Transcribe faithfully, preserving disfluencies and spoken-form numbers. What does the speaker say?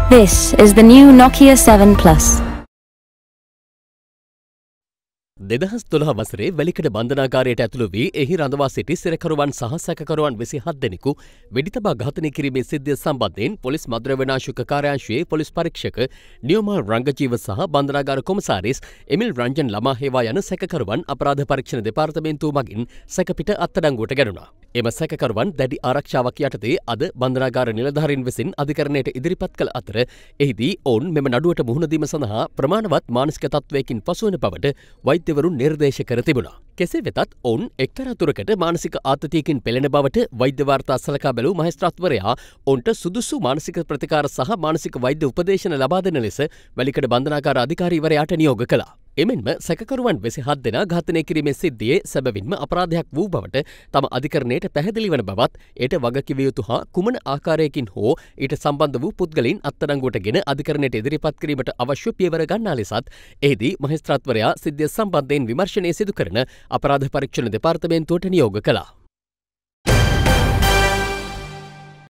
This is the new Nokia seven Plus. දෙදහස් දොළහ වසරේ වැලිකඩ බන්ධනාගාරයට ඇතුළු වී එහි රඳවා සිටි සිරකරුවන් සහ සැකකරුවන් විසිහත් දෙනෙකු වෙඩිතබා ඝාතනය කිරීමේ සිද්ධිය සම්බන්ධයෙන් පොලිස් මද්‍රව්‍ය විනාශක කාර්යාංශයේ පොලිස් පරීක්ෂක නියෝමා රංගජීව සහ බන්ධනාගාර කොමසාරිස් එමිල් රංජන් ළමා හේවා යන සැකකරුවන් අපරාධ පරීක්ෂණ දෙපාර්තමේන්තුව මගින් සැකපිට අත්අඩංගුවට ගැනුණා. එම සැකකරුවන් දැඩි ආරක්ෂාවක් යටතේ අද බන්ධනාගාර නිලධාරීන් විසින් අධිකරණයට ඉදිරිපත් කළ අතර එහිදී ඔවුන් මෙම නඩුවට මුහුණ දීම සඳහා ප්‍රමාණවත් මානසික තත්ත්වයකින් පසුවන බවට වෛද්‍යවරුන් නිර්දේශ කර තිබුණා. කෙසේ වෙතත් ඔවුන් එක්තරා දුරකට මානසික ආතතියකින් පෙළෙන බවට වෛද්‍ය වාර්තා සලකා බැලූ මහේස්ත්‍රාත්වරයා ඔවුන්ට සුදුසු මානසික ප්‍රතිකාර සහ මානසික වෛද්‍ය උපදේශන ලබා දෙන ලෙස වැලිකඩ බන්ධනාගාර අධිකාරීවරයාට නියෝග කළා. එමෙන්ම සැකකරුවන් විසිහත් දෙනා ඝාතනය කිරීමේ සිද්ධියේ සැබවින්ම අපරාධයක් වූ බවට තම අධිකරණයට පැහැදිලි වන බවත් එයට වගකිව යුතු හා කුමන ආකාරයකින් හෝ ඊට සම්බන්ධ වූ පුද්ගලයන් අත්අඩංගුවට ගෙන අධිකරණයට ඉදිරිපත් කිරීමට අවශ්‍ය පියවර ගන්නා ලෙසත් එහිදී මහේස්ත්‍රාත්වරයා සිද්ධිය සම්බන්ධයෙන් විමර්ශනය සිදු කරන අපරාධ පරීක්ෂණ දෙපාර්තමේන්තුවට නියෝග කළා.